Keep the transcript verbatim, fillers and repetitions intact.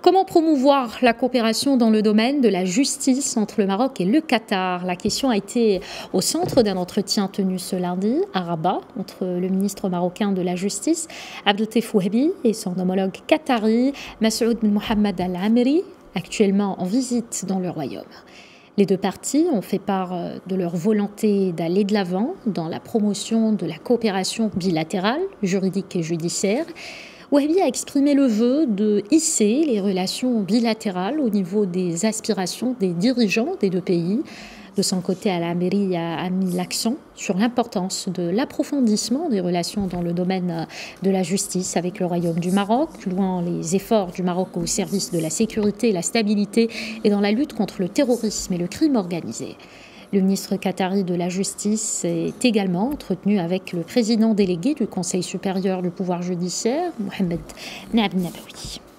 Comment promouvoir la coopération dans le domaine de la justice entre le Maroc et le Qatar? La question a été au centre d'un entretien tenu ce lundi à Rabat entre le ministre marocain de la Justice, Abdelteif Wahbi, et son homologue qatari, Massoud bin Mohamed Al-Ameri, actuellement en visite dans le royaume. Les deux parties ont fait part de leur volonté d'aller de l'avant dans la promotion de la coopération bilatérale, juridique et judiciaire. Wahbi a exprimé le vœu de hisser les relations bilatérales au niveau des aspirations des dirigeants des deux pays. De son côté, Al-Ameri a mis l'accent sur l'importance de l'approfondissement des relations dans le domaine de la justice avec le Royaume du Maroc, louant les efforts du Maroc au service de la sécurité et la stabilité et dans la lutte contre le terrorisme et le crime organisé. Le ministre qatari de la Justice est également entretenu avec le président délégué du Conseil supérieur du pouvoir judiciaire, Mohamed Naab Nabawi.